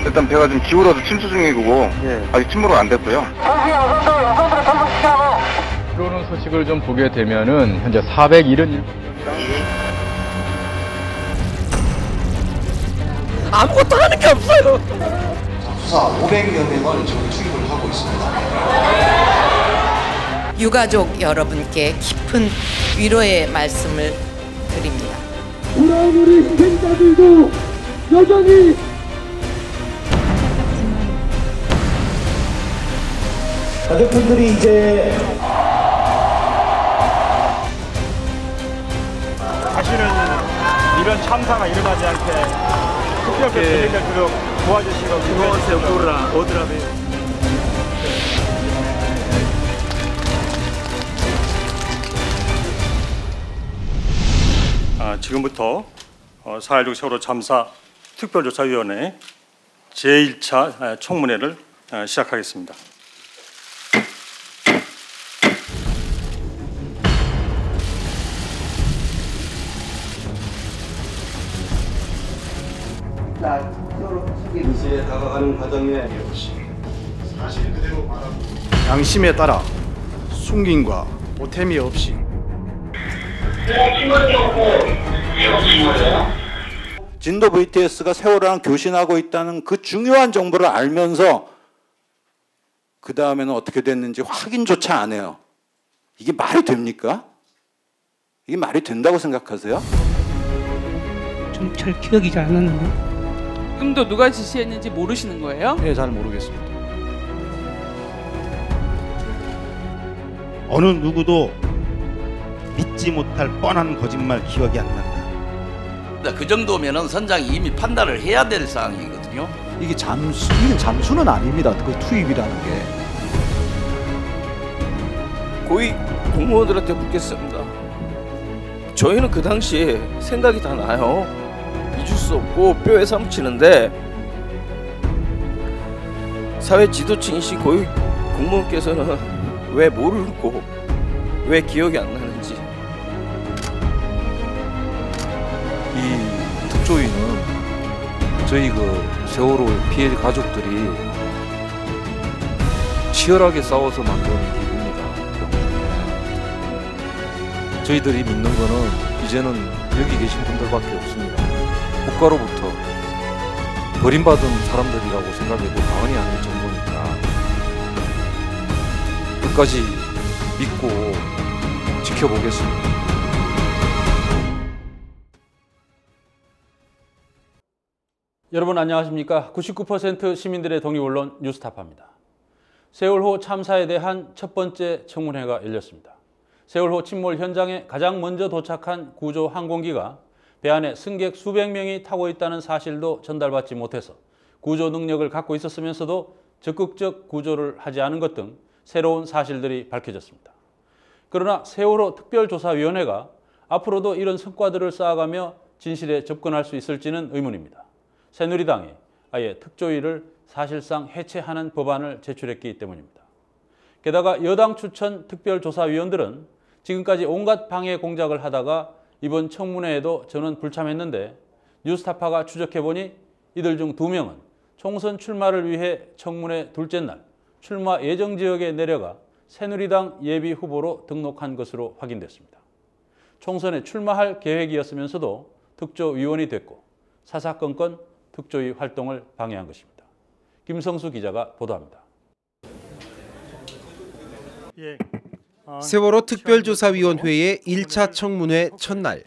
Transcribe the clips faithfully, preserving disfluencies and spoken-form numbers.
일단 배가 좀 기울어서 침수 중이고 예. 아직 침몰은 안 됐고요. 들어오는 소식을 좀 보게 되면은 현재 사백칠십일 명. 아무것도 하는 게 없어요. 오백여 명을 지금 투입을 하고 있습니다. 유가족 여러분께 깊은 위로의 말씀을 드립니다. 돌아온 우리 희생자들도 여전히 가족분들이 이제 다시는 이런 참사가 일어나지 않게 특별히 진행될수록 도와주시고 기도하세요. 오라 오드라비. 아, 지금부터 사 일육 세월호 참사 특별조사위원회 제일 차 청문회를 시작하겠습니다. 이제 다가가는 과정에 없이 사실 그대로 말하고 양심에 따라 숨김과 보탬이 없이 진도 브이티에스가 세월호랑 교신하고 있다는 그 중요한 정보를 알면서 그 다음에는 어떻게 됐는지 확인조차 안 해요. 이게 말이 됩니까? 이게 말이 된다고 생각하세요? 좀 잘 기억이 잘 안 나는데. 지금도 누가 지시했는지 모르시는 거예요? 네, 잘 모르겠습니다. 어느 누구도 믿지 못할 뻔한 거짓말 기억이 안 난다. 그 정도면은 선장이 이미 판단을 해야 될 상황이거든요. 이게 잠수, 이게 잠수는 아닙니다. 그 투입이라는 게. 고위 공무원들한테 묻겠습니다. 저희는 그 당시에 생각이 다 나요. 잊을 수 없고 뼈에 사무치는데 사회 지도층이신 고위 공무원께서는 왜 모르고 왜 기억이 안 나는지. 이 특조위는 저희 그 세월호 피해 가족들이 치열하게 싸워서 만든 기구입니다. 저희들이 믿는 거는 이제는 여기 계신 분들밖에 없습니다. 국가로부터 버림받은 사람들이라고 생각해도 과언이 아닐 정도니까 끝까지 믿고 지켜보겠습니다. 여러분 안녕하십니까? 구십구 퍼센트 시민들의 독립언론 뉴스타파입니다. 세월호 참사에 대한 첫 번째 청문회가 열렸습니다. 세월호 침몰 현장에 가장 먼저 도착한 구조 항공기가 배 안에 승객 수백 명이 타고 있다는 사실도 전달받지 못해서 구조 능력을 갖고 있었으면서도 적극적 구조를 하지 않은 것 등 새로운 사실들이 밝혀졌습니다. 그러나 세월호 특별조사위원회가 앞으로도 이런 성과들을 쌓아가며 진실에 접근할 수 있을지는 의문입니다. 새누리당이 아예 특조위를 사실상 해체하는 법안을 제출했기 때문입니다. 게다가 여당 추천 특별조사위원들은 지금까지 온갖 방해 공작을 하다가 이번 청문회에도 전원 불참했는데 뉴스타파가 추적해보니 이들 중 두 명은 총선 출마를 위해 청문회 둘째 날 출마 예정 지역에 내려가 새누리당 예비 후보로 등록한 것으로 확인됐습니다. 총선에 출마할 계획이었으면서도 특조위원이 됐고 사사건건 특조위 활동을 방해한 것입니다. 김성수 기자가 보도합니다. 예. 세월호 특별조사위원회의 일 차 청문회 첫날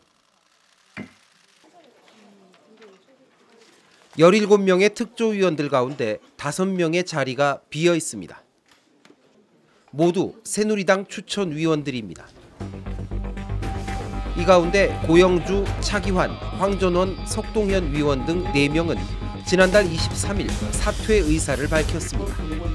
열일곱 명의 특조위원들 가운데 다섯 명의 자리가 비어 있습니다. 모두 새누리당 추천위원들입니다. 이 가운데 고영주, 차기환, 황전원, 석동현 위원 등 네 명은 지난달 이십삼 일 사퇴 의사를 밝혔습니다.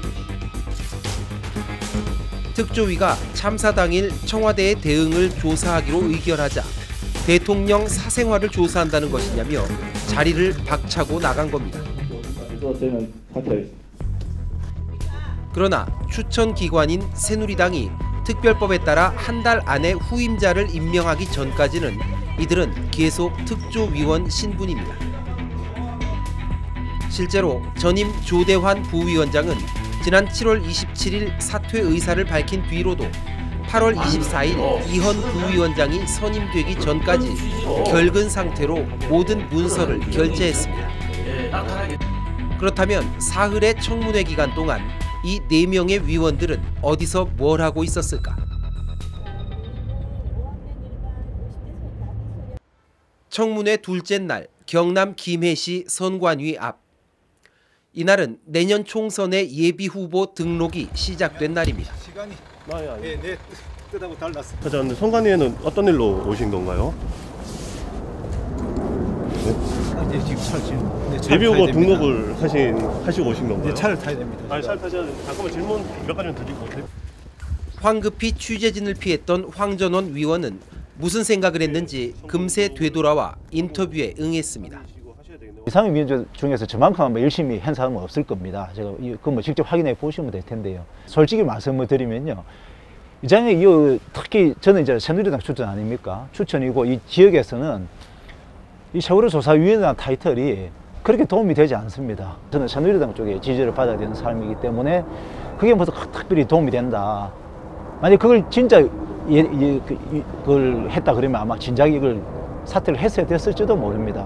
특조위가 참사 당일 청와대의 대응을 조사하기로 의결하자 대통령 사생활을 조사한다는 것이냐며 자리를 박차고 나간 겁니다. 그러나 추천기관인 새누리당이 특별법에 따라 한 달 안에 후임자를 임명하기 전까지는 이들은 계속 특조위원 신분입니다. 실제로 전임 조대환 부위원장은 지난 칠월 이십칠일 사퇴 의사를 밝힌 뒤로도 팔월 이십사일 이현 부위원장이 선임되기 전까지 결근 상태로 모든 문서를 결제했습니다. 그렇다면 사흘의 청문회 기간 동안 이 네 명의 위원들은 어디서 뭘 하고 있었을까? 청문회 둘째 날 경남 김해시 선관위 앞. 이날은 내년 총선의 예비 후보 등록이 시작된 날입니다. 시간이 나야. 네, 네. 끝하고 달랐어. 자, 근데 선관위에는 어떤 일로 오신 건가요? 네? 이제 지금 차 지금 예비 후보 등록을 하신 하시고 오신 건가요? 네, 차를 타야 됩니다. 아니, 차를 타셔야 됩니다. 잠깐만 질문 몇 가지만 드리고. 황급히 취재진을 피했던 황전원 위원은 무슨 생각을 했는지 금세 되돌아와 인터뷰에 응했습니다. 상임위원들 중에서 저만큼 아마 열심히 한 사람은 없을 겁니다. 제가 그 뭐 직접 확인해 보시면 될 텐데요. 솔직히 말씀을 드리면요, 이장에 이 특히 저는 이제 새누리당 추천 아닙니까? 추천이고 이 지역에서는 이 세월호 조사위원이라는 타이틀이 그렇게 도움이 되지 않습니다. 저는 새누리당 쪽에 지지를 받아야 되는 사람이기 때문에 그게 무슨 특별히 도움이 된다. 만약 그걸 진짜 예, 예, 그, 그걸 했다 그러면 아마 진작 이걸 사퇴를 했어야 됐을지도 모릅니다.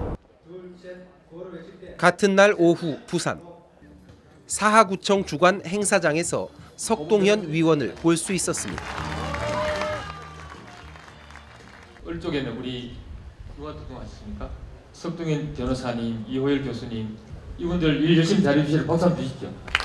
같은 날 오후 부산 사하구청 주관 행사장에서 석동현 위원을 볼 수 있었습니다. 을쪽에는 우리 누가 도동하셨습니까? 석동현 변호사님, 이호열 교수님, 이분들 일 열심히 잘해주시길 박수 한번 주시죠.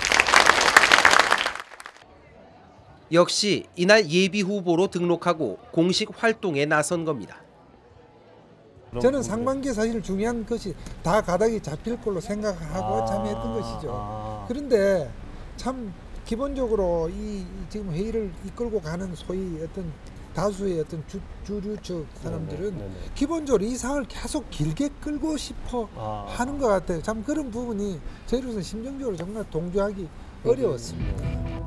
역시 이날 예비 후보로 등록하고 공식 활동에 나선 겁니다. 저는 상반기에 사실 중요한 것이 다 가닥이 잡힐 걸로 생각하고 아, 참여했던 것이죠. 아. 그런데 참 기본적으로 이 지금 회의를 이끌고 가는 소위 어떤 다수의 어떤 주, 주류적 사람들은 네네, 네네. 기본적으로 이 상을 계속 길게 끌고 싶어 아. 하는 것 같아요. 참 그런 부분이 저희로서는 심정적으로 정말 동조하기 어려웠습니다.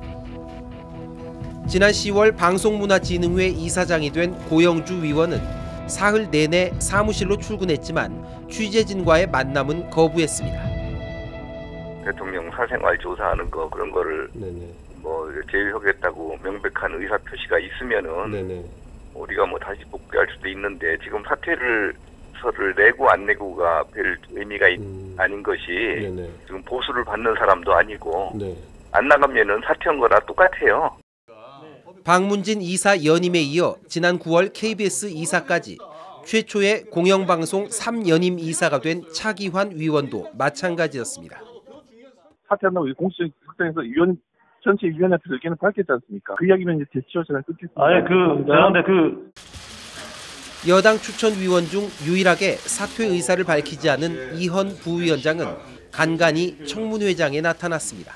지난 시월 방송문화진흥회 이사장이 된 고영주 위원은 사흘 내내 사무실로 출근했지만 취재진과의 만남은 거부했습니다. 대통령 사생활 조사하는 거 그런 거를 네네. 뭐 제외하겠다고 명백한 의사 표시가 있으면은 네네. 우리가 뭐 다시 복귀할 수도 있는데 지금 사퇴를 서를 내고 안 내고가 별 의미가 음. 아닌 것이 네네. 지금 보수를 받는 사람도 아니고 네. 안 나가면은 사퇴한 거랑 똑같아요. 박문진 이사 연임에 이어 지난 구월 케이비에스 이사까지 최초의 공영방송 삼 연임 이사가 된 차기환 위원도 마찬가지였습니다. 사퇴한다고 공식 확정해서 위원 전체 위원한테 의견을 밝혔지 않습니까? 그 이야기는 이제 제시어 제가 끊겠습니다. 아예 그 그런데 그 여당 추천위원 중 유일하게 사퇴 의사를 밝히지 않은 이현 부위원장은 간간히 청문회장에 나타났습니다.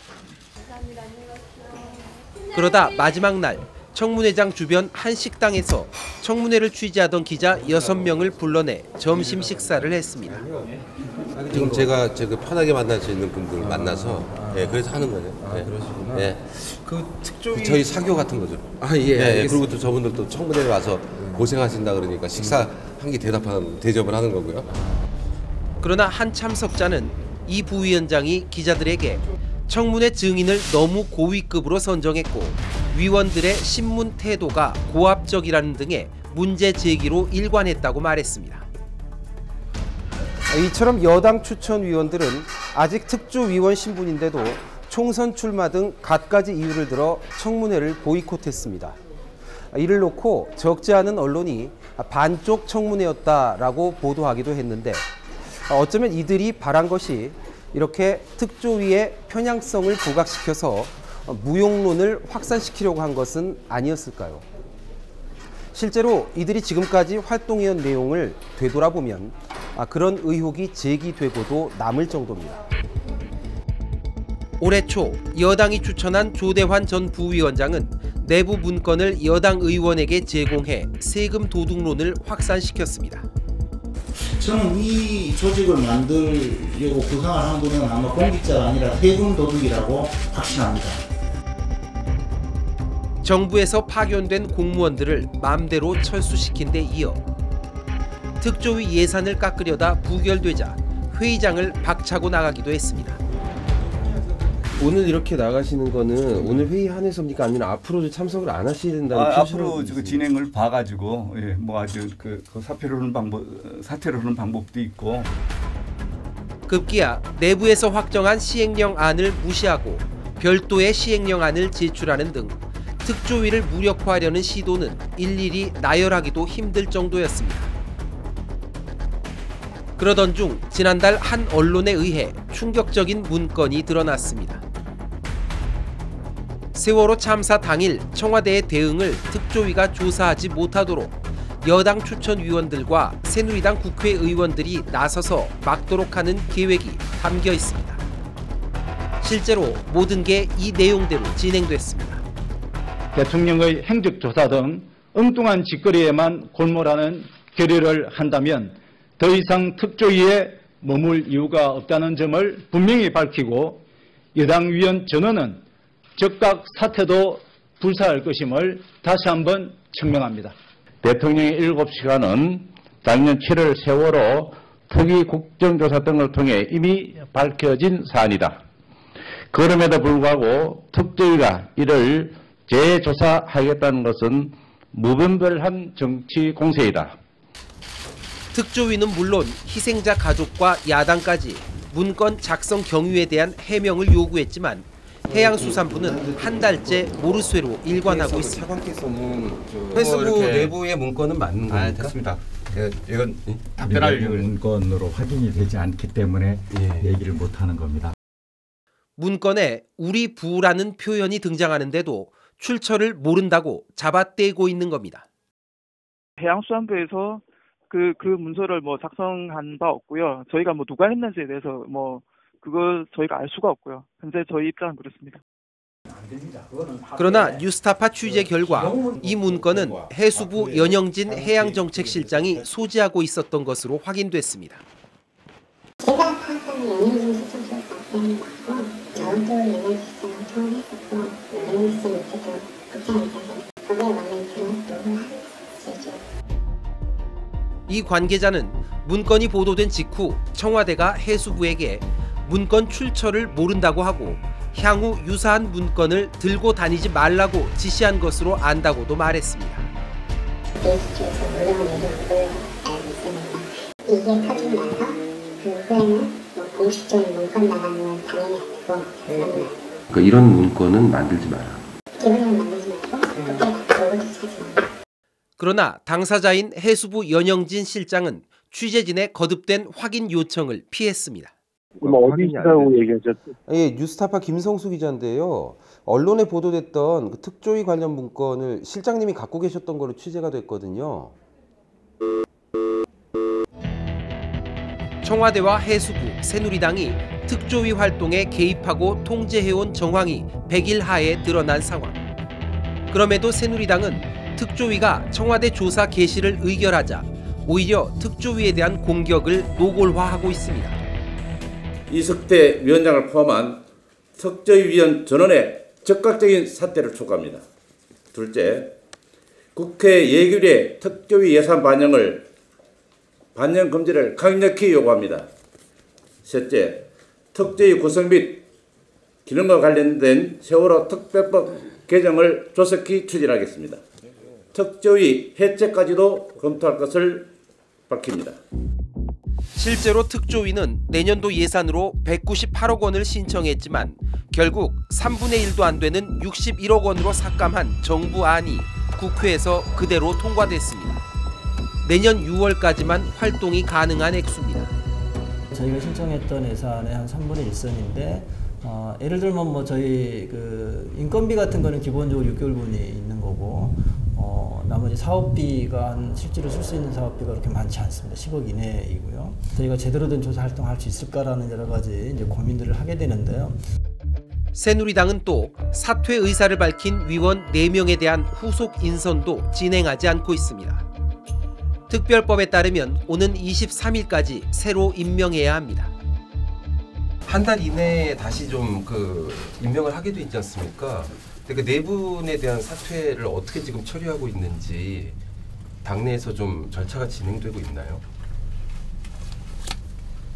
그러다 마지막 날 청문회장 주변 한 식당에서 청문회를 취재하던 기자 여섯 명을 불러내 점심 식사를 했습니다. 지금 제가 제가 편하게 만날 수 있는 분들 만나서 예, 그래서 하는 거죠. 아, 예. 그러시구나. 예. 그 특조위 저희 사교 같은 거죠. 아 예. 예, 예. 그리고 또 저분들 또 청문회에 와서 고생하신다 그러니까 식사 한 끼 대답하는 대접을 하는 거고요. 그러나 한 참석자는 이 부위원장이 기자들에게 청문회 증인을 너무 고위급으로 선정했고 위원들의 신문 태도가 고압적이라는 등의 문제 제기로 일관했다고 말했습니다. 이처럼 여당 추천위원들은 아직 특조위원 신분인데도 총선 출마 등 갖가지 이유를 들어 청문회를 보이콧했습니다. 이를 놓고 적지 않은 언론이 반쪽 청문회였다라고 보도하기도 했는데 어쩌면 이들이 바란 것이 이렇게 특조위의 편향성을 부각시켜서 무용론을 확산시키려고 한 것은 아니었을까요? 실제로 이들이 지금까지 활동해온 내용을 되돌아보면 그런 의혹이 제기되고도 남을 정도입니다. 올해 초 여당이 추천한 조대환 전 부위원장은 내부 문건을 여당 의원에게 제공해 세금 도둑론을 확산시켰습니다. 저는 이 조직을 만들려고 구상을 한 분은 아마 공직자가 아니라 세금 도둑이라고 확신합니다. 정부에서 파견된 공무원들을 마음대로 철수시킨 데 이어 특조위 예산을 깎으려다 부결되자 회의장을 박차고 나가기도 했습니다. 오늘 이렇게 나가시는 거는 오늘 회의 한해서입니까? 아니면 앞으로도 참석을 안 하셔야 된다는 아, 앞으로 그 진행을 봐가지고 예, 뭐 아주 그, 그 사퇴를 하는 방법, 사퇴를 하는 방법도 있고. 급기야 내부에서 확정한 시행령 안을 무시하고 별도의 시행령 안을 제출하는 등 특조위를 무력화하려는 시도는 일일이 나열하기도 힘들 정도였습니다. 그러던 중 지난달 한 언론에 의해 충격적인 문건이 드러났습니다. 세월호 참사 당일 청와대의 대응을 특조위가 조사하지 못하도록 여당 추천위원들과 새누리당 국회의원들이 나서서 막도록 하는 계획이 담겨 있습니다. 실제로 모든 게 이 내용대로 진행됐습니다. 대통령의 행적조사 등 엉뚱한 짓거리에만 골몰하는 결의를 한다면 더 이상 특조위에 머물 이유가 없다는 점을 분명히 밝히고 여당 위원 전원은 즉각 사퇴도 불사할 것임을 다시 한번 청명합니다. 대통령의 일곱 시간은 작년 칠월 세월호 특위 국정조사 등을 통해 이미 밝혀진 사안이다. 그럼에도 불구하고 특조위가 이를 재조사하겠다는 것은 무분별한 정치 공세이다. 특조위는 물론 희생자 가족과 야당까지 문건 작성 경위에 대한 해명을 요구했지만 해양수산부는 한 달째 모르쇠로 일관하고 있습니다. 차관께서는 해수부 뭐 내부의 문건은 맞는 겁니까? 아, 됐습니다. 예, 이건 답변할 문건으로 확인이 되지 않기 때문에 예. 얘기를 못하는 겁니다. 문건에 우리 부라는 표현이 등장하는데도 출처를 모른다고 잡아떼고 있는 겁니다. 해양수산부에서 그, 그 문서를 뭐 작성한 바 없고요. 저희가 뭐 누가 했는지에 대해서 뭐 그거 저희가 알 수가 없고요. 현재 저희 입장은 그렇습니다. 그러나 뉴스타파 취재 결과 이 문건은 해수부 연영진 해양정책실장이 소지하고 있었던 것으로 확인됐습니다. 제가 파악하는 연영진 실장 기억이 맞고 저도 연영진 실장을 통화했었고 연영진 실장도 입장에 있어서 거기에 맞는 그런 요구를 하겠죠. 이 관계자는 문건이 보도된 직후 청와대가 해수부에게 문건 출처를 모른다고 하고 향후 유사한 문건을 들고 다니지 말라고 지시한 것으로 안다고도 말했습니다. 에이치에서 물론 내렸고 알고 있습니다. 이게 터지고 나서 그 후에는 뭐 공식적인 문건 나가는 건 당연히 아니고 그러니까 이런 문건은 만들지 마라. 기본적으로 만들지 말고 그때 보고도 하지 마라. 그러나 당사자인 해수부 연영진 실장은 취재진의 거듭된 확인 요청을 피했습니다. 뭐 어디 있다고 얘기하셨죠? 예, 뉴스타파 김성수 기자인데요. 언론에 보도됐던 그 특조위 관련 문건을 실장님이 갖고 계셨던 걸로 취재가 됐거든요. 청와대와 해수부, 새누리당이 특조위 활동에 개입하고 통제해온 정황이 백일 하에 드러난 상황. 그럼에도 새누리당은 특조위가 청와대 조사 개시를 의결하자 오히려 특조위에 대한 공격을 노골화하고 있습니다. 이석태 위원장을 포함한 특조위원 전원의 즉각적인 사퇴를 촉구합니다. 둘째, 국회 예결위의 특조위 예산 반영을 반영 금지를 강력히 요구합니다. 셋째, 특조위 구성 및 기능과 관련된 세월호 특별법 개정을 조속히 추진하겠습니다. 특조위 해체까지도 검토할 것을 밝힙니다. 실제로 특조위는 내년도 예산으로 백구십팔억 원을 신청했지만 결국 삼분의 일도 안 되는 육십일억 원으로 삭감한 정부 안이 국회에서 그대로 통과됐습니다. 내년 유월까지만 활동이 가능한 액수입니다. 저희가 신청했던 예산의 한 삼분의 일 선인데 어, 예를 들면 뭐 저희 그 인건비 같은 거는 기본적으로 육 개월분이 있는 거고 어, 나머지 사업비가 한 실제로 쓸 수 있는 사업비가 그렇게 많지 않습니다. 십억 이내이고요. 저희가 제대로 된 조사 활동을 할 수 있을까라는 여러 가지 이제 고민들을 하게 되는데요. 새누리당은 또 사퇴 의사를 밝힌 위원 네 명에 대한 후속 인선도 진행하지 않고 있습니다. 특별법에 따르면 오는 이십삼 일까지 새로 임명해야 합니다. 한 달 이내에 다시 좀 그 임명을 하게 돼 있지 않습니까? 그 네 분에 대한 사퇴를 어떻게 지금 처리하고 있는지 당내에서 좀 절차가 진행되고 있나요?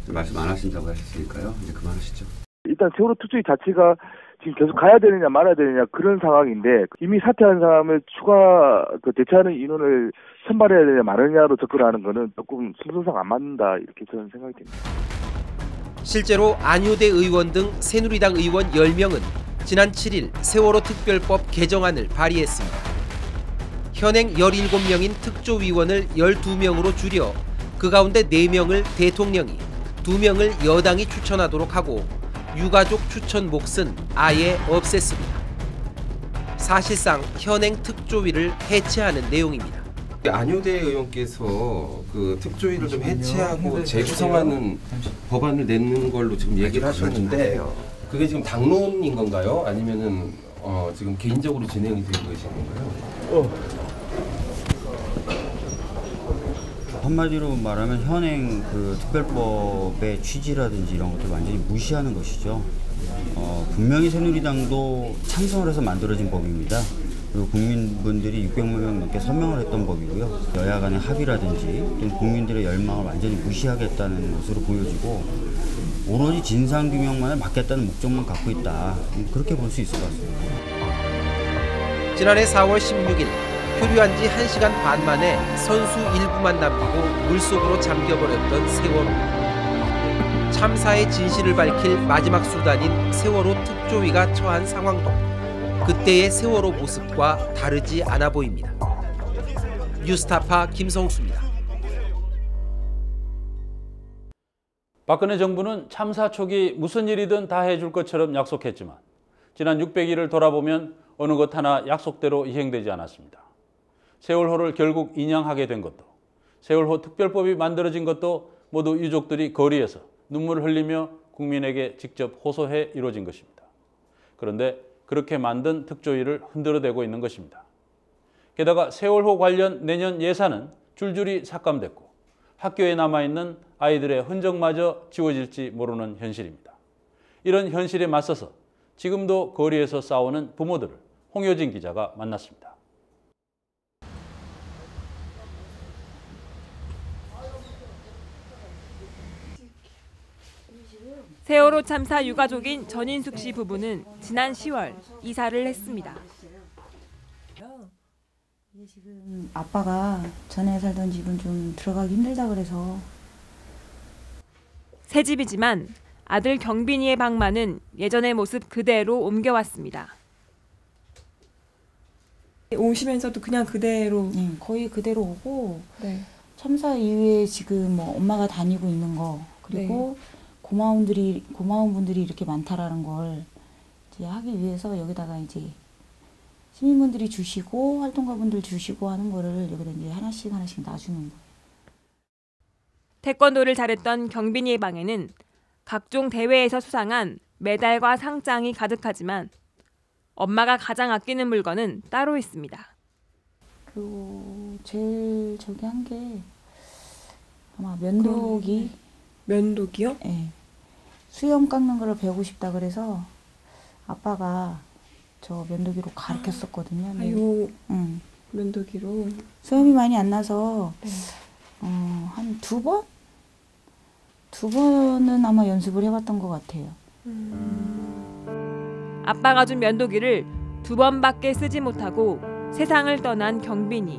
말씀 안 하신다고 하셨으니까요. 이제 그만하시죠. 일단 세월호 특조위 자체가 지금 계속 가야 되느냐 말아야 되느냐 그런 상황인데 이미 사퇴한 사람을 추가 그 대체하는 인원을 선발해야 되느냐 말느냐로 접근하는 거는 조금 순서상 안 맞는다 이렇게 저는 생각이 됩니다. 실제로 안효대 의원 등 새누리당 의원 열 명은 지난 칠 일 세월호 특별법 개정안을 발의했습니다. 현행 열일곱 명인 특조위원을 열두 명으로 줄여 그 가운데 네 명을 대통령이, 두 명을 여당이 추천하도록 하고 유가족 추천 몫은 아예 없앴습니다. 사실상 현행 특조위를 해체하는 내용입니다. 안효대 의원께서 그 특조위를 좀 해체하고 재구성하는 법안을 내는 걸로 지금 얘기를 하셨는데 그게 지금 당론인 건가요? 아니면은 어 지금 개인적으로 진행이 되고 계신 건가요? 어. 한마디로 말하면 현행 그 특별법의 취지라든지 이런 것들 완전히 무시하는 것이죠. 어, 분명히 새누리당도 찬성을 해서 만들어진 법입니다. 그리고 국민분들이 육백만 명 넘게 서명을 했던 법이고요. 여야 간의 합의라든지 또는 국민들의 열망을 완전히 무시하겠다는 것으로 보여지고 오로지 진상규명만을 막겠다는 목적만 갖고 있다. 그렇게 볼 수 있을 것 같습니다. 지난해 사월 십육일 표류한 지 한 시간 반 만에 선수 일부만 남기고 물속으로 잠겨버렸던 세월호. 참사의 진실을 밝힐 마지막 수단인 세월호 특조위가 처한 상황도 그때의 세월호 모습과 다르지 않아 보입니다. 뉴스타파 김성수입니다. 박근혜 정부는 참사 초기 무슨 일이든 다 해줄 것처럼 약속했지만 지난 육백 일을 돌아보면 어느 것 하나 약속대로 이행되지 않았습니다. 세월호를 결국 인양하게 된 것도, 세월호 특별법이 만들어진 것도 모두 유족들이 거리에서 눈물을 흘리며 국민에게 직접 호소해 이루어진 것입니다. 그런데 그렇게 만든 특조위를 흔들어대고 있는 것입니다. 게다가 세월호 관련 내년 예산은 줄줄이 삭감됐고 학교에 남아있는 아이들의 흔적마저 지워질지 모르는 현실입니다. 이런 현실에 맞서서 지금도 거리에서 싸우는 부모들을 홍효진 기자가 만났습니다. 세월호 참사 유가족인 전인숙 씨 부부는 지난 시월 이사를 했습니다. 지금 아빠가 전에 살던 집은 좀 들어가기 힘들다 그래서. 새 집이지만 아들 경빈이의 방만은 예전의 모습 그대로 옮겨왔습니다. 오시면서도 그냥 그대로? 네, 거의 그대로 오고 네. 참사 이후에 지금 뭐 엄마가 다니고 있는 거 그리고 네. 고마운 분들이 고마운 분들이 이렇게 많다라는 걸 이제 하기 위해서 여기다가 이제 시민분들이 주시고 활동가분들 주시고 하는 거를 여기다 이제 하나씩 하나씩 놔주는 거예요. 태권도를 잘했던 경빈이의 방에는 각종 대회에서 수상한 메달과 상장이 가득하지만 엄마가 가장 아끼는 물건은 따로 있습니다. 그리고 제일 저기 한 게 아마 면도기. 면도기요? 네. 수염 깎는 거를 배우고 싶다 그래서 아빠가 저 면도기로 가르쳤었거든요. 네. 아유, 응. 면도기로. 수염이 많이 안 나서 네. 어, 한 두 번? 두 번은 아마 연습을 해봤던 것 같아요. 음. 아빠가 준 면도기를 두 번밖에 쓰지 못하고 세상을 떠난 경빈이.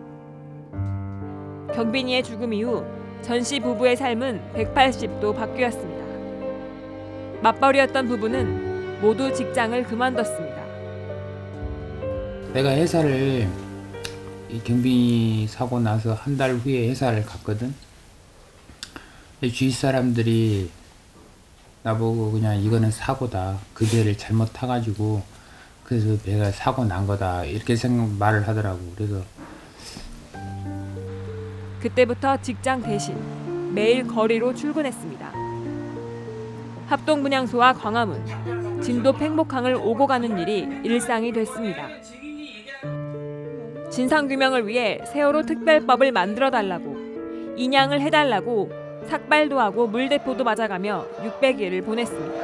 경빈이의 죽음 이후 전 씨 부부의 삶은 백팔십 도 바뀌었습니다. 맞벌이였던 부부는 모두 직장을 그만뒀습니다. 내가 회사를 이 경빈이 사고 나서 한 달 후에 회사를 갔거든. 주위 사람들이 나보고 그냥 이거는 사고다. 그 배를 잘못 타가지고 그래서 배가 사고 난 거다. 이렇게 생각 말을 하더라고. 그래서 그때부터 직장 대신 매일 거리로 출근했습니다. 합동분향소와 광화문, 진도 팽목항을 오고 가는 일이 일상이 됐습니다. 진상규명을 위해 세월호 특별법을 만들어달라고, 인양을 해달라고 삭발도 하고 물대포도 맞아가며 육백 일을 보냈습니다.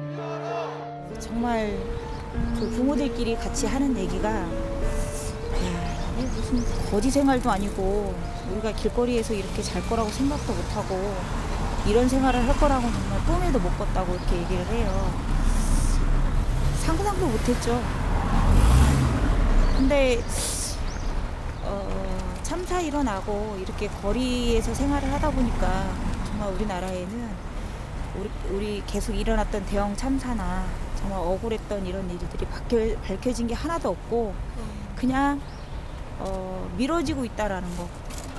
정말 그 부모들끼리 같이 하는 얘기가 야, 무슨 거지 생활도 아니고 우리가 길거리에서 이렇게 잘 거라고 생각도 못하고 이런 생활을 할 거라고는 정말 꿈에도 못 꿨다고 이렇게 얘기를 해요. 상상도 못했죠. 근데 어, 참사 일어나고 이렇게 거리에서 생활을 하다 보니까 정말 우리나라에는 우리, 우리 계속 일어났던 대형 참사나 정말 억울했던 이런 일들이 밝혀, 밝혀진 게 하나도 없고 그냥 어, 미뤄지고 있다라는 거.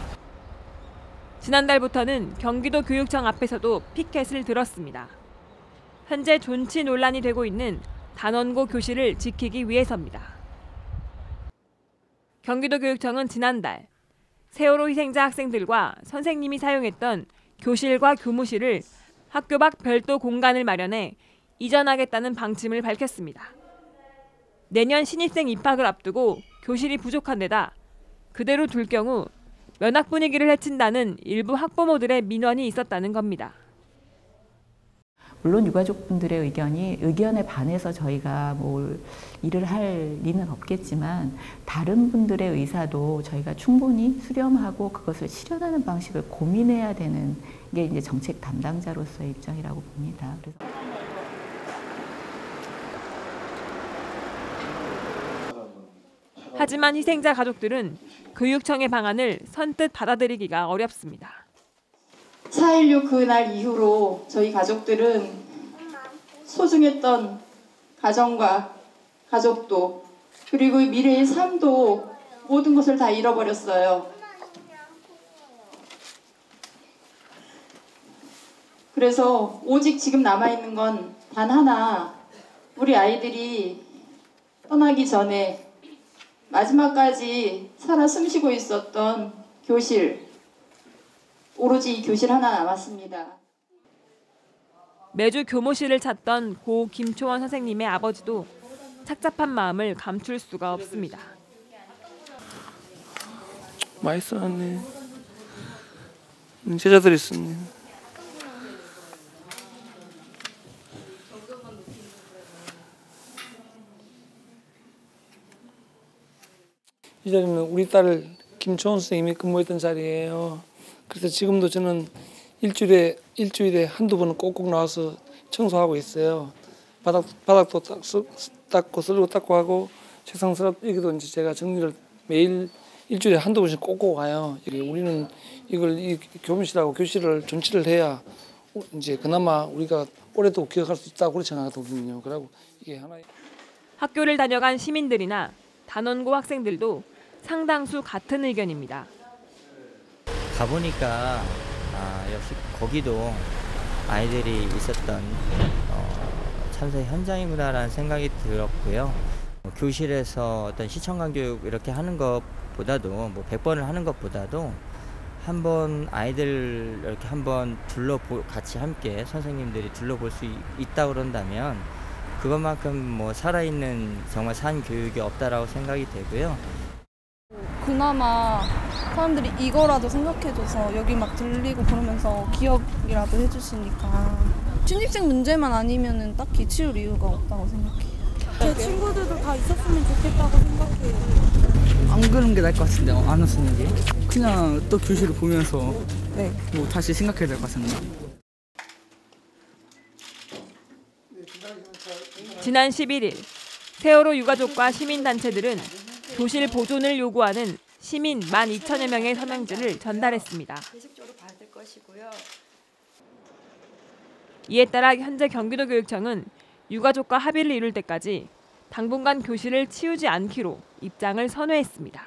지난달부터는 경기도 교육청 앞에서도 피켓을 들었습니다. 현재 존치 논란이 되고 있는 단원고 교실을 지키기 위해서입니다. 경기도 교육청은 지난달 세월호 희생자 학생들과 선생님이 사용했던 교실과 교무실을 학교 밖 별도 공간을 마련해 이전하겠다는 방침을 밝혔습니다. 내년 신입생 입학을 앞두고 교실이 부족한 데다 그대로 둘 경우 면학 분위기를 해친다는 일부 학부모들의 민원이 있었다는 겁니다. 물론 유가족분들의 의견이 의견에 반해서 저희가 뭘 일을 할 리는 없겠지만 다른 분들의 의사도 저희가 충분히 수렴하고 그것을 실현하는 방식을 고민해야 되는 게 이제 정책 담당자로서의 입장이라고 봅니다. 그래서 하지만 희생자 가족들은 교육청의 방안을 선뜻 받아들이기가 어렵습니다. 사 일육 그날 이후로 저희 가족들은 소중했던 가정과 가족도 그리고 미래의 삶도 모든 것을 다 잃어버렸어요. 그래서 오직 지금 남아있는 건 단 하나, 우리 아이들이 떠나기 전에 마지막까지 살아 숨쉬고 있었던 교실, 오로지 이 교실 하나 남았습니다. 매주 교무실을 찾던 고 김초원 선생님의 아버지도 착잡한 마음을 감출 수가 없습니다. 많이 써놨네. 제자들이 썼네. 이 자리는 우리 딸 김초원 선생님이 근무했던 자리예요. 그래서 지금도 저는 일주일에 일주일에 한두 번은 꼭꼭 나와서 청소하고 있어요. 바닥 바닥도 닦, 닦고 쓸고 닦고 하고 책상 서랍 여기도 이제 제가 정리를 매일 일주일에 한두 번씩 꼭꼭 와요. 우리는 이걸 이 교무실하고 교실을 존치를 해야 이제 그나마 우리가 올해도 기억할 수 있다고 그렇게 생각하거든요. 그리고 이게 하나의 학교를 다녀간 시민들이나 단원고 학생들도 상당수 같은 의견입니다. 가보니까 아, 역시 거기도 아이들이 있었던 어, 참사 현장이구나라는 생각이 들었고요. 뭐 교실에서 어떤 시청관 교육 이렇게 하는 것보다도 뭐 백 번을 하는 것보다도 한번 아이들 이렇게 한번 둘러보 같이 함께 선생님들이 둘러볼 수 있다 그런다면 그것만큼 뭐 살아있는 정말 산 교육이 없다라고 생각이 되고요. 그나마 사람들이 이거라도 생각해줘서 여기 막 들리고 그러면서 기억이라도 해주시니까 신입생 문제만 아니면은 딱히 치울 이유가 없다고 생각해요. 제 친구들도 다 있었으면 좋겠다고 생각해요. 안 그런 게 나을 것 같은데 안 쓰는 게 그냥 또 교실을 보면서 네. 뭐 다시 생각해야 될 것 같습니다. 지난 십일 일 세월호 유가족과 시민단체들은 교실 보존을 요구하는 시민 만 이천여 명의 서명지를 전달했습니다. 이에 따라 현재 경기도 교육청은 유가족과 합의를 이룰 때까지 당분간 교실을 치우지 않기로 입장을 선회했습니다.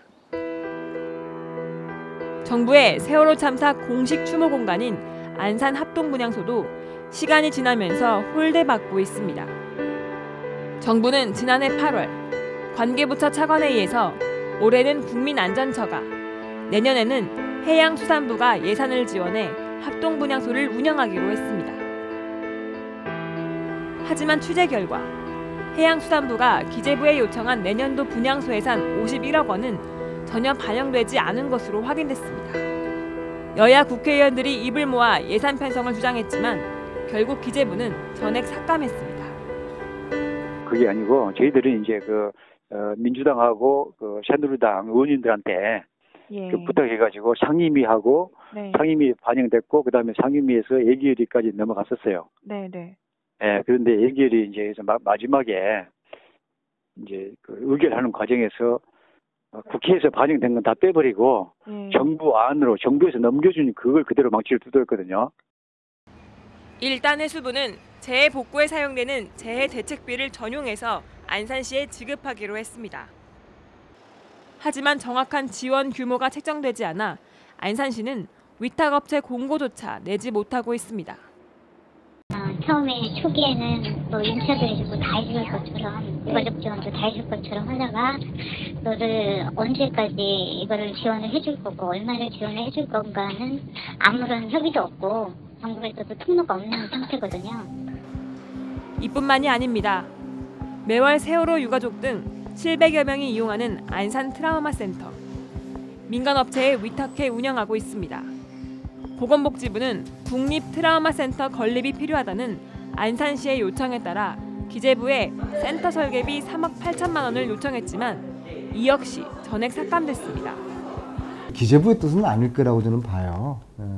정부의 세월호 참사 공식 추모 공간인 안산 합동분향소도 시간이 지나면서 홀대받고 있습니다. 정부는 지난해 팔월 관계부처 차관회의에서 올해는 국민안전처가, 내년에는 해양수산부가 예산을 지원해 합동분향소를 운영하기로 했습니다. 하지만 취재 결과 해양수산부가 기재부에 요청한 내년도 분향소 예산 오십일억 원은 전혀 반영되지 않은 것으로 확인됐습니다. 여야 국회의원들이 입을 모아 예산 편성을 주장했지만 결국 기재부는 전액 삭감했습니다. 그게 아니고 저희들은 이제 그 어, 민주당하고 그 새누리당 의원님들한테 예. 그 부탁해가지고 상임위하고 네. 상임위 반영됐고 그 다음에 상임위에서 예결위까지 넘어갔었어요. 네, 네. 예, 그런데 예결위 이제 마, 마지막에 이제 그 의결하는 과정에서 국회에서 반영된 건 다 빼버리고 예. 정부 안으로 정부에서 넘겨주니 그걸 그대로 망치를 두드렸거든요. 일단 해수부는 재해 복구에 사용되는 재해 대책비를 전용해서 안산시에 지급하기로 했습니다. 하지만 정확한 지원 규모가 책정되지 않아 안산시는 위탁업체 공고조차 내지 못하고 있습니다. 어, 처음에 초기에는 뭐 임차도 해주고 다 해줄 것처럼 유가족 지원도 다 해줄 것처럼 하다가 너를 언제까지 이거를 지원을 해줄 거고 얼마를 지원을 해줄 건가는 아무런 협의도 없고 정부에서도 통로가 없는 상태거든요. 이뿐만이 아닙니다. 매월 세월호 유가족 등 칠백여 명이 이용하는 안산 트라우마 센터. 민간업체에 위탁해 운영하고 있습니다. 보건복지부는 국립 트라우마 센터 건립이 필요하다는 안산시의 요청에 따라 기재부에 센터 설계비 삼억 팔천만 원을 요청했지만 이 역시 전액 삭감됐습니다. 기재부의 뜻은 아닐 거라고 저는 봐요.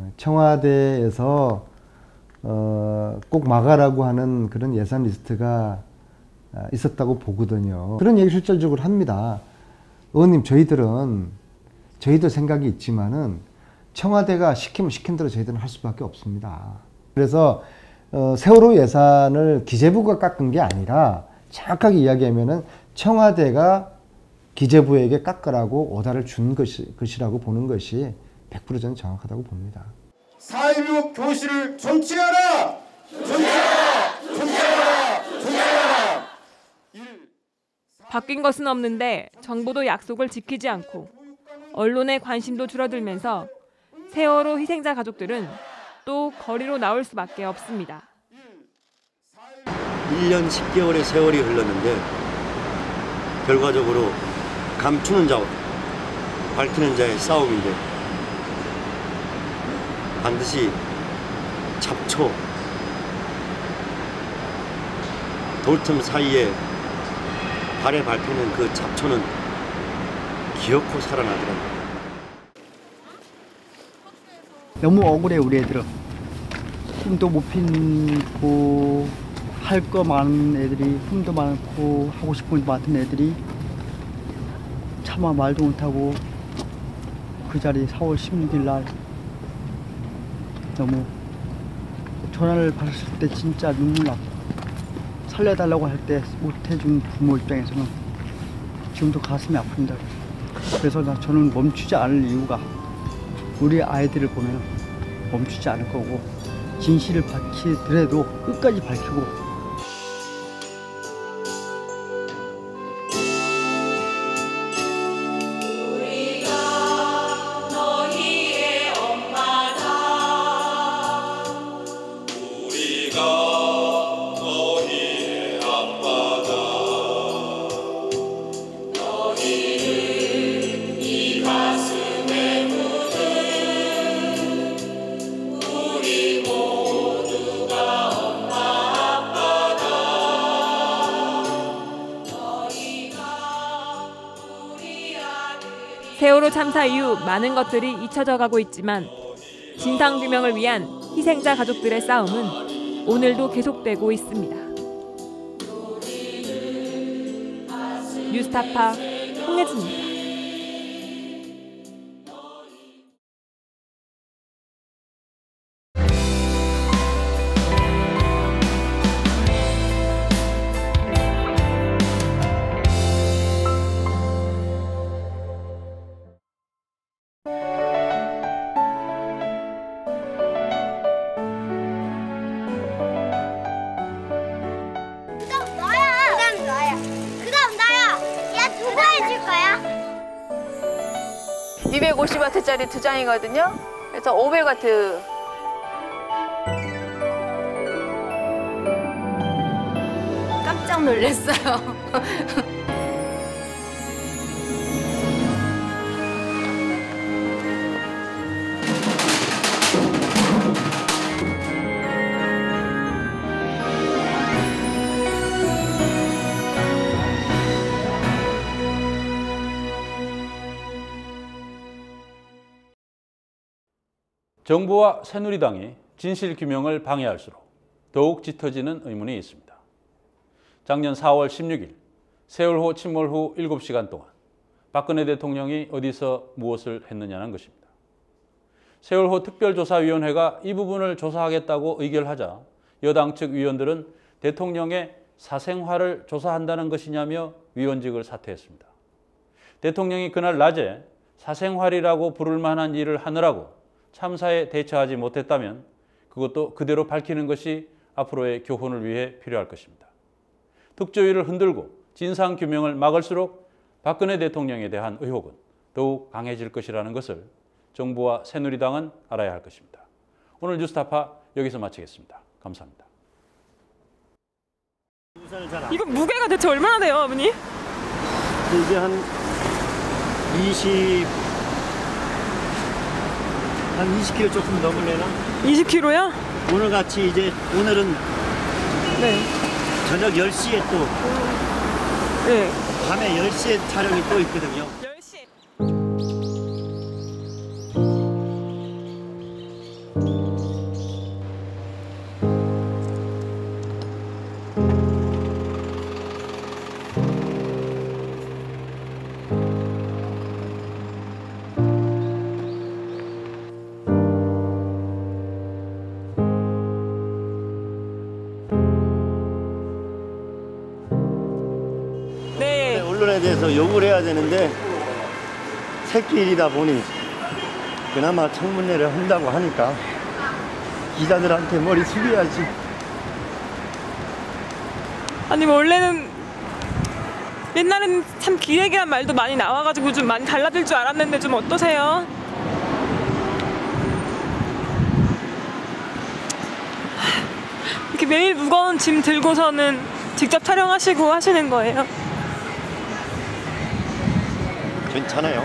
청와대에서 꼭 막아라고 하는 그런 예산 리스트가 있었다고 보거든요. 그런 얘기 실질적으로 합니다. 의원님, 저희들은 저희도 생각이 있지만은 청와대가 시키면 시킨 대로 저희들은 할 수밖에 없습니다. 그래서 어, 세월호 예산을 기재부가 깎은 게 아니라 정확하게 이야기하면은 청와대가 기재부에게 깎으라고 오다를 준 것이, 것이라고 보는 것이 백 퍼센트 저는 정확하다고 봅니다. 사 일육 교실을 존치하라! 존치하라! 존치하라! 존치하라! 바뀐 것은 없는데 정부도 약속을 지키지 않고 언론의 관심도 줄어들면서 세월호 희생자 가족들은 또 거리로 나올 수밖에 없습니다. 일 년 십 개월의 세월이 흘렀는데 결과적으로 감추는 자와 밝히는 자의 싸움인데 반드시 잡초, 돌틈 사이에 발에 밟히는 그 잡초는 기어코 살아나더라고요. 너무 억울해 우리 애들은. 꿈도 못 피고 할 거 많은 애들이, 꿈도 많고 하고 싶은 거 많은 애들이 차마 말도 못하고 그 자리 사월 십육 일 날 너무 전화를 받았을 때 진짜 눈물 났고 살려달라고 할 때 못해준 부모 입장에서는 지금도 가슴이 아픕니다. 그래서 나 저는 멈추지 않을 이유가 우리 아이들을 보면 멈추지 않을 거고 진실을 밝히더라도 끝까지 밝히고 세월호 참사 이후 많은 것들이 잊혀져 가고 있지만 진상규명을 위한 희생자 가족들의 싸움은 오늘도 계속되고 있습니다. 뉴스타파 홍혜진입니다. 이백오십 와트짜리 두 장이거든요. 그래서 오백 와트. 깜짝 놀랐어요. 정부와 새누리당이 진실규명을 방해할수록 더욱 짙어지는 의문이 있습니다. 작년 사월 십육일 세월호 침몰 후 일곱 시간 동안 박근혜 대통령이 어디서 무엇을 했느냐는 것입니다. 세월호 특별조사위원회가 이 부분을 조사하겠다고 의결하자 여당 측 위원들은 대통령의 사생활을 조사한다는 것이냐며 위원직을 사퇴했습니다. 대통령이 그날 낮에 사생활이라고 부를 만한 일을 하느라고 참사에 대처하지 못했다면 그것도 그대로 밝히는 것이 앞으로의 교훈을 위해 필요할 것입니다. 특조위를 흔들고 진상규명을 막을수록 박근혜 대통령에 대한 의혹은 더욱 강해질 것이라는 것을 정부와 새누리당은 알아야 할 것입니다. 오늘 뉴스타파 여기서 마치겠습니다. 감사합니다. 이거 무게가 대체 얼마나 돼요, 아버님? 이게 한 이십, 한 이십 킬로그램 조금 넘으려나? 이십 킬로그램야? 오늘 같이 이제 오늘은 네. 저녁 열 시에 또 네. 밤에 열 시에 촬영이 또 있거든요. 열 시. 언론에 대해서 욕을 해야 되는데 새끼일이다 보니 그나마 청문회를 한다고 하니까 기자들한테 머리 숙여야지. 아니 원래는 옛날에는 참 기획이란 말도 많이 나와가지고 좀 많이 달라질 줄 알았는데 좀 어떠세요? 이렇게 매일 무거운 짐 들고서는 직접 촬영하시고 하시는 거예요? 괜찮아요.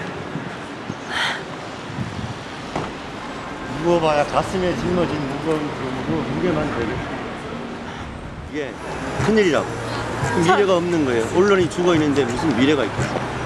무거워봐야 가슴에 짊어진 무거운 그 무게만 되고 이게 큰일이라고. 미래가 없는 거예요. 언론이 죽어 있는데 무슨 미래가 있겠어요.